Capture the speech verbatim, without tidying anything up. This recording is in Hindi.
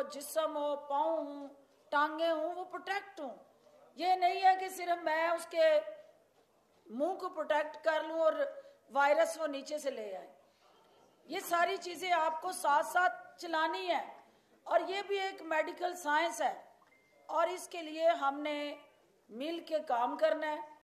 जिस्म हो, पाँव हूँ, टांगे हूँ, वो प्रोटेक्ट हूँ। ये नहीं है कि सिर्फ मैं उसके मुंह को प्रोटेक्ट कर लूँ और वायरस वो नीचे से ले आए। ये सारी चीजें आपको साथ साथ चलानी है और ये भी एक मेडिकल साइंस है और इसके लिए हमने मिल के काम करना है।